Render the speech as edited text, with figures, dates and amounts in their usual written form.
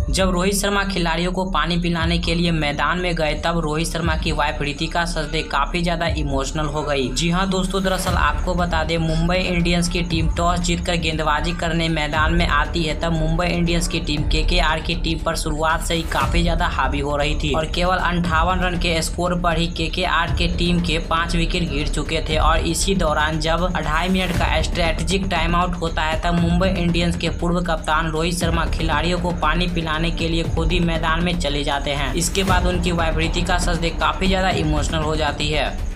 जब रोहित शर्मा खिलाड़ियों को पानी पिलाने के लिए मैदान में गए तब रोहित शर्मा की वाइफ रितिका सचदेव काफी ज्यादा इमोशनल हो गई। जी हां दोस्तों, दरअसल आपको बता दें, मुंबई इंडियंस की टीम टॉस जीतकर गेंदबाजी करने मैदान में आती है तब मुंबई इंडियंस की टीम केकेआर की टीम पर शुरुआत से ही काफी ज्यादा हावी हो रही थी और केवल 58 रन के स्कोर पर ही केकेआर के टीम के 5 विकेट गिर चुके थे। और इसी दौरान जब 2.5 मिनट का स्ट्रेटेजिक टाइम आउट होता है तब मुंबई इंडियंस के पूर्व कप्तान रोहित शर्मा खिलाड़ियों को पानी पिलाने के लिए खुद ही मैदान में चले जाते हैं। इसके बाद उनकी वाइफ रितिका सचदेव काफी ज्यादा इमोशनल हो जाती है।